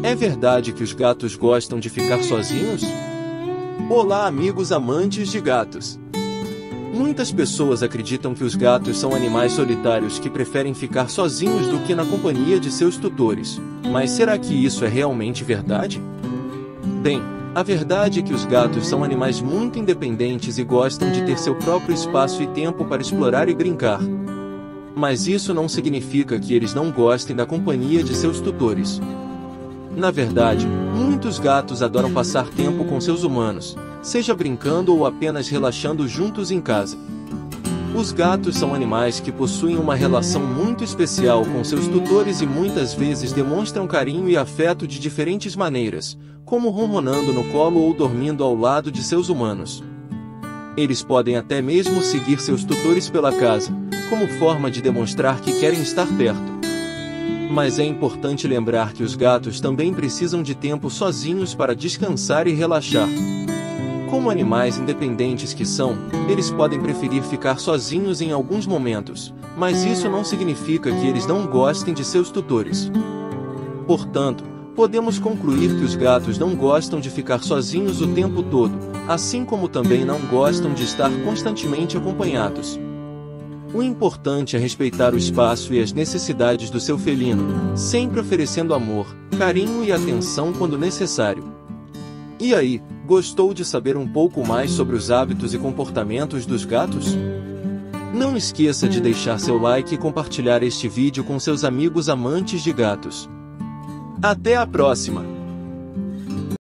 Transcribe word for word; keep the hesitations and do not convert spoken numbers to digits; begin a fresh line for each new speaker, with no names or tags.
É verdade que os gatos gostam de ficar sozinhos? Olá, amigos amantes de gatos! Muitas pessoas acreditam que os gatos são animais solitários que preferem ficar sozinhos do que na companhia de seus tutores. Mas será que isso é realmente verdade? Bem, a verdade é que os gatos são animais muito independentes e gostam de ter seu próprio espaço e tempo para explorar e brincar. Mas isso não significa que eles não gostem da companhia de seus tutores. Na verdade, muitos gatos adoram passar tempo com seus humanos, seja brincando ou apenas relaxando juntos em casa. Os gatos são animais que possuem uma relação muito especial com seus tutores e muitas vezes demonstram carinho e afeto de diferentes maneiras, como ronronando no colo ou dormindo ao lado de seus humanos. Eles podem até mesmo seguir seus tutores pela casa, como forma de demonstrar que querem estar perto. Mas é importante lembrar que os gatos também precisam de tempo sozinhos para descansar e relaxar. Como animais independentes que são, eles podem preferir ficar sozinhos em alguns momentos, mas isso não significa que eles não gostem de seus tutores. Portanto, podemos concluir que os gatos não gostam de ficar sozinhos o tempo todo, assim como também não gostam de estar constantemente acompanhados. O importante é respeitar o espaço e as necessidades do seu felino, sempre oferecendo amor, carinho e atenção quando necessário. E aí, gostou de saber um pouco mais sobre os hábitos e comportamentos dos gatos? Não esqueça de deixar seu like e compartilhar este vídeo com seus amigos amantes de gatos. Até a próxima!